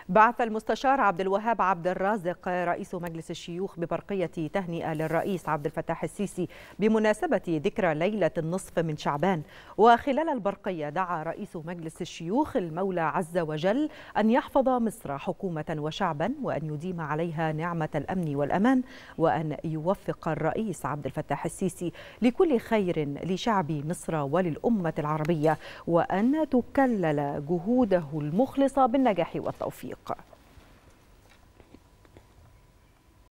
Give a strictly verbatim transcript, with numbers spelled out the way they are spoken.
بعث المستشار عبد الوهاب عبد الرازق رئيس مجلس الشيوخ ببرقية تهنئة للرئيس عبد الفتاح السيسي بمناسبة ذكرى ليلة النصف من شعبان. وخلال البرقية دعا رئيس مجلس الشيوخ المولى عز وجل أن يحفظ مصر حكومة وشعبا، وأن يديم عليها نعمة الأمن والأمان، وأن يوفق الرئيس عبد الفتاح السيسي لكل خير لشعب مصر وللأمة العربية، وأن تكلل جهوده المخلصة بالنجاح والتوفيق.